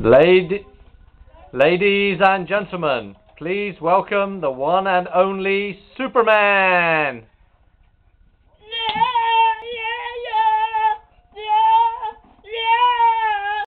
Ladies and gentlemen, please welcome the one and only Superman!